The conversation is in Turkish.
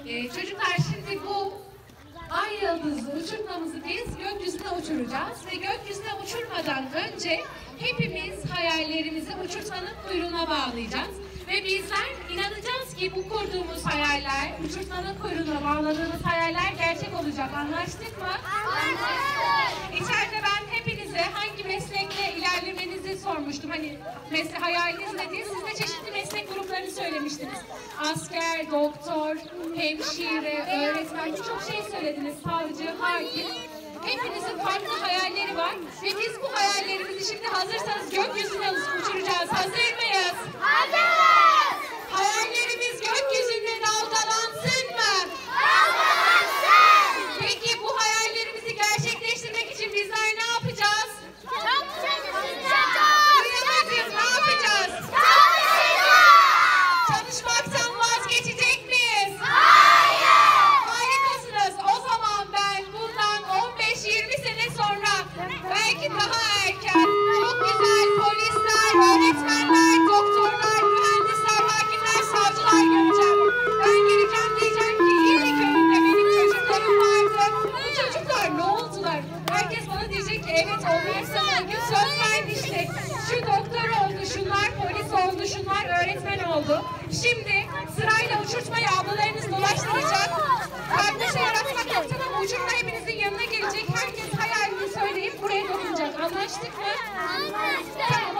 Çocuklar şimdi bu ay yıldızlı uçurtmamızı biz gökyüzüne uçuracağız ve gökyüzüne uçurmadan önce hepimiz hayallerimizi uçurtmanın kuyruğuna bağlayacağız. Ve bizler inanacağız ki bu kurduğumuz hayaller, uçurtmanın kuyruğuna bağladığımız hayaller gerçek olacak. Anlaştık mı? Anlaştık. İçeride ben hepinize hangi meslekle ilerlemenizi sormuştum. Hani hayaliniz ne diye. Siz de çeşitli meslek gruplarını söylemiştiniz. Asker, doktor, hemşire, öğretmen, birçok şey söylediniz. Savcı, hakim. Hepinizin farklı hayalleri var ve biz bu hayallerimizi şimdi hazırsanız gökyüzüne uçuracağız. Hazır mıyız? Hazırız. Hayallerimiz gökyüzünde dalgalansın mı? Dalgalansın. Peki bu hayallerimizi gerçekleştirmek için bizler ne yapacağız? Çok çalışacağız. Duyamacığız, ne yapacağız? Çalışacağız. Çalışmaktan vazgeçecek miyiz? Hayır. Harikasınız. O zaman ben bundan 15-20 sene sonra, belki daha erken, çok güzel polisler, öğretmenler, doktorlar, mühendisler, hakimler, savcılar göreceğim. Ben geleceğim, diyeceğim ki İyilik köyünde benim çocuklarım vardı. Bu çocuklar ne oldular? Herkes bana diyecek ki evet, onlar sana o gün söz vermişti. Şu doktor oldu, şunlar polis oldu, şunlar öğretmen oldu. Şimdi sırayla uçurtmayı ablalarınız dolaştıracak. Kardeş yaratmak yoksa ama uçurtma hepinizin yanına gelecek. Herkes hayalini söyleyip buraya dokunacak. Anlaştık mı? Anlaştık.